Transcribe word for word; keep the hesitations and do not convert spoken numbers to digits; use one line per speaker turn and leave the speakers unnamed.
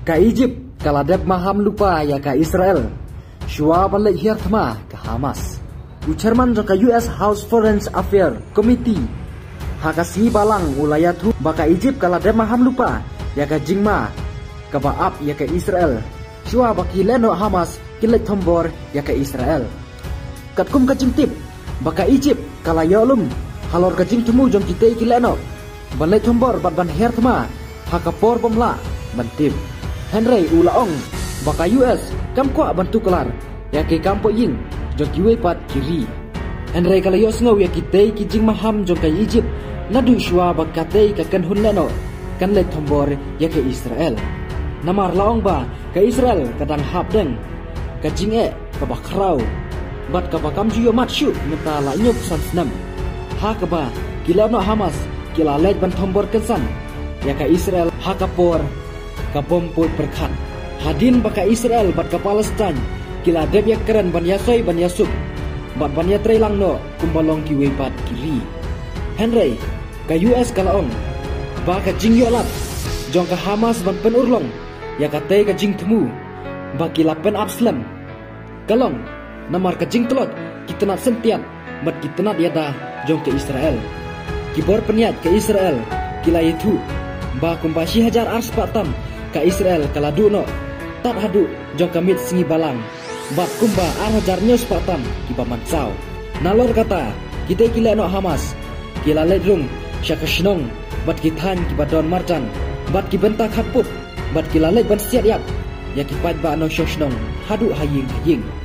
Ka Egypt kaladep maham lupa ya ka Israel. Shua balik hiar thma ka Hamas. Ucerman ka U S House Foreign Affairs Committee. Hakasi balang ulayatu baka Egypt kaladep maham lupa ya ka jingma ka baap ya ka Israel. Shua baki leno Hamas kilet thombor ya ka Israel. Katkum ka jingtip baka Egypt kalayolum halor ka jing tumu jom kitei kileno. Balai thombor bat ban hiar thma hakapor bomla bantip. Henry ulaong baka U S kam kwa bantu kelar ya ke kampo ying jok kiwe pat kiri. Henry kalayos ngau ya kitei kijing maham jok kai Egypt nadu shua bakatei ka kan hun leno kan let thombor ya ke Israel. Namar laong ba ke Israel kadang hap deng ka jing e ka bakrau bat ka bakam juyo mat shu meta la nyup san snam ha ka ba kila no Hamas kila let ban thombor kensan ya ka Israel ha kapor ka bom put berkat hadin baka Israel bat ka Palestine kila deb ya keren ban yasoi ban yasuk bat ban ya trelang no kumbalong kiwe pat kiri. Henry ka U S kalaong baka jing yolat jong ka Hamas ban penurlong ya ka te ka jing temu baki lapen abslam kalong namar ka jing telot kita nak sentiat bat kita nak yada jong ke Israel kibor peniat ke Israel kila itu ba kumpashi hajar ars patam ka Israel kala duno tat hadu jong kamit singi balang bat kumba ar hajar nyos patam kiba mansau nalor kata kita kila no Hamas kila ledrung syakashnong bat kithan kiba don marjan bat kibentak haput bat kila led ban siat yak ya kipat ba no shoshnong hadu haying haying